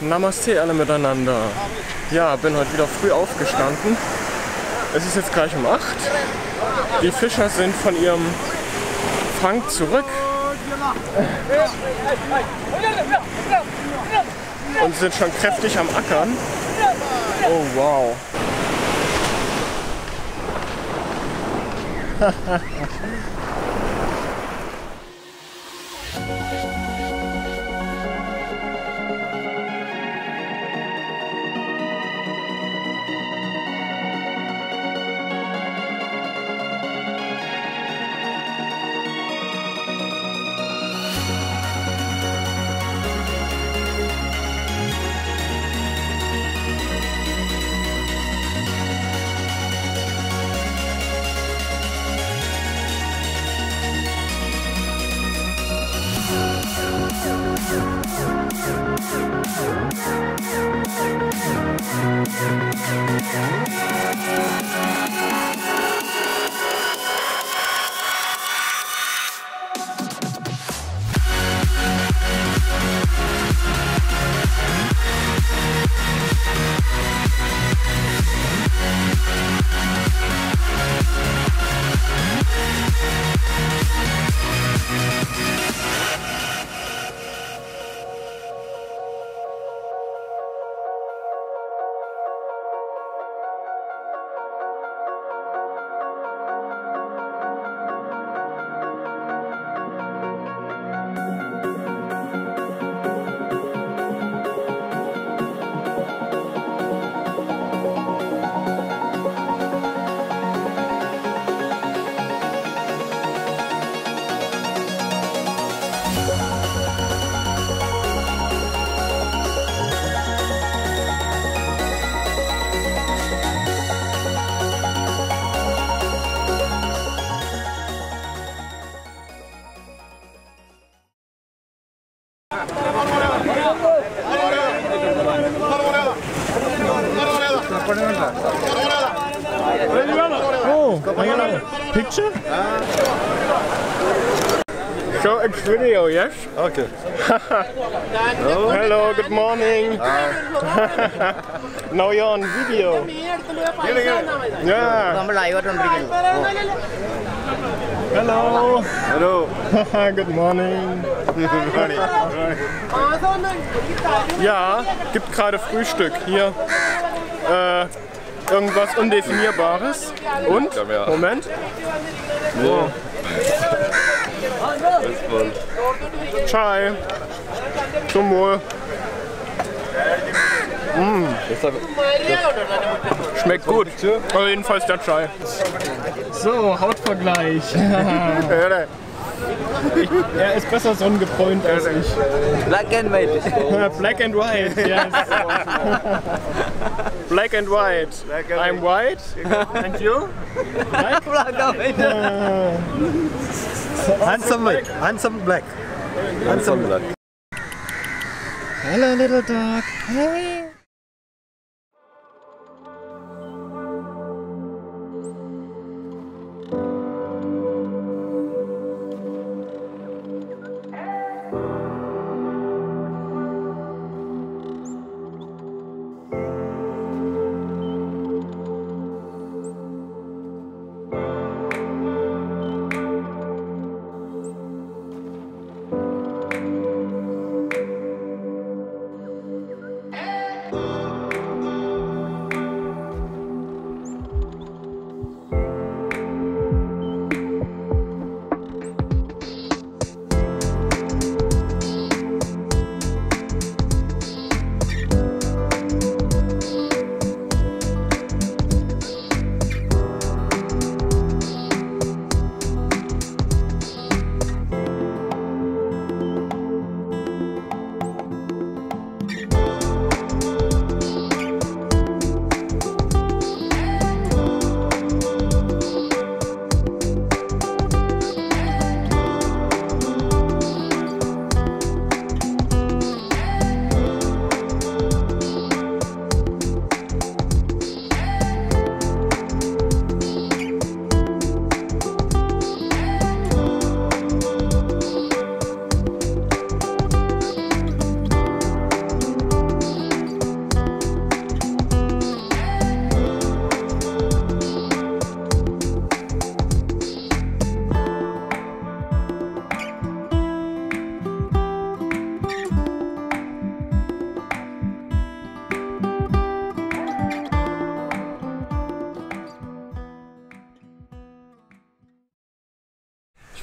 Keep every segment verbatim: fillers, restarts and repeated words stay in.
Namaste alle miteinander. Ja, bin heute wieder früh aufgestanden. Es ist jetzt gleich um acht. Die Fischer sind von ihrem Fang zurück und sind schon kräftig am Ackern. Oh wow. Oh, picture? Show a video, yes? Okay. Hello. Hello, good morning. Now you're on video. Yeah. Hello. Hello. Good morning. Ja, gibt gerade Frühstück hier. Äh, irgendwas Undefinierbares. Und? Moment. Oh. Chai. Zum Wohl. Mm. Schmeckt gut. Also jedenfalls der Chai. So, Hautvergleich. Ich, er ist besser sonnengebräunt als ich. Black and white. Black and white, yes. Black and white. Black and I'm white. And you? Black and white. Handsome white. Handsome black. Handsome black. Hello, little dog. Hey.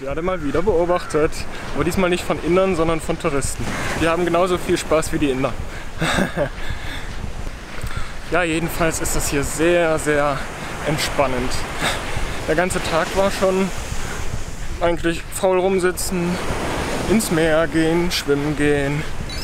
werde mal wieder beobachtet. Aber diesmal nicht von Indern, sondern von Touristen. Die haben genauso viel Spaß wie die Inder. Ja, jedenfalls ist das hier sehr, sehr entspannend. Der ganze Tag war schon eigentlich faul rumsitzen, ins Meer gehen, schwimmen gehen.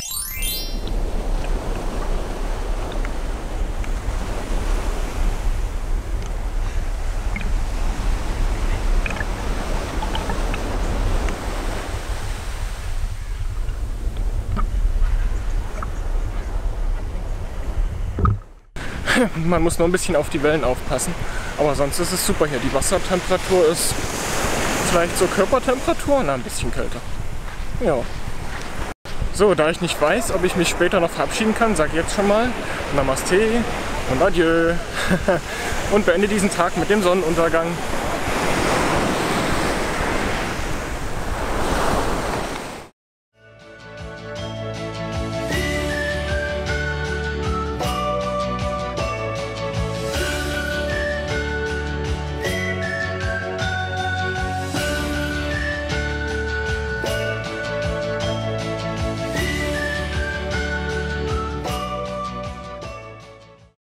Man muss nur ein bisschen auf die Wellen aufpassen, aber sonst ist es super hier. Die Wassertemperatur ist vielleicht so Körpertemperatur, na, ein bisschen kälter. Ja. So, da ich nicht weiß, ob ich mich später noch verabschieden kann, sage ich jetzt schon mal Namaste und Adieu und beende diesen Tag mit dem Sonnenuntergang.